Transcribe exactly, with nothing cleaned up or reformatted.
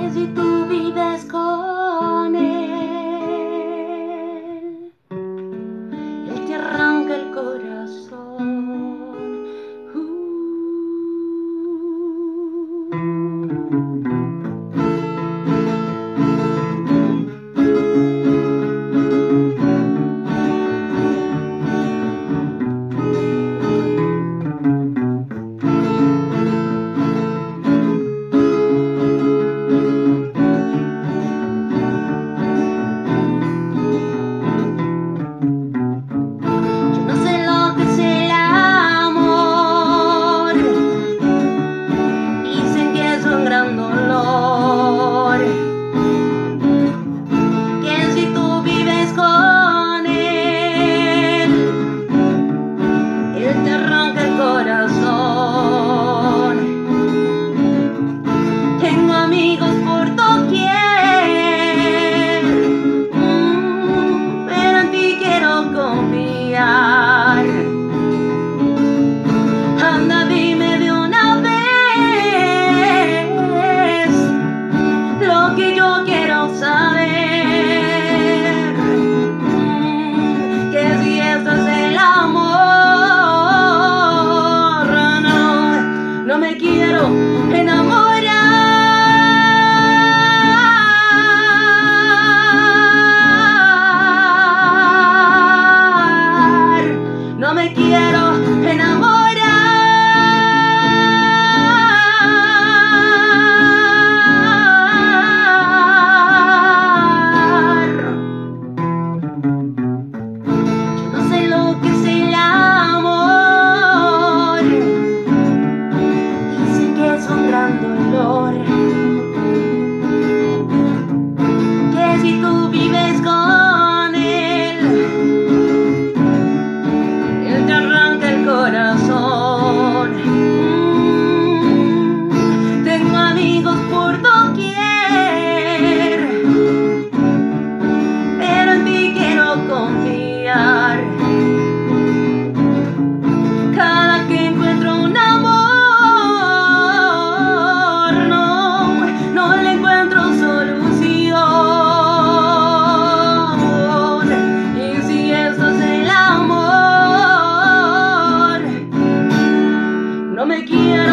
que si tú vives con él, él te arranca el corazón. Anda, dime de una vez lo que yo quiero saber, que si esto es el amor. No, no me quiero enamorar, no me quiero enamorar. Que si tú vives con él, él te arranca el corazón. Mm, tengo amigos por doquier, pero en ti quiero confiar. Cada que encuentro un amor, no me quiero